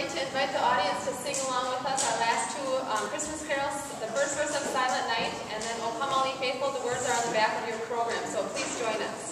like to invite the audience to sing along with us our last two Christmas carols, the first verse of Silent Night, and then O Come All Ye Faithful. The words are on the back of your program, so please join us.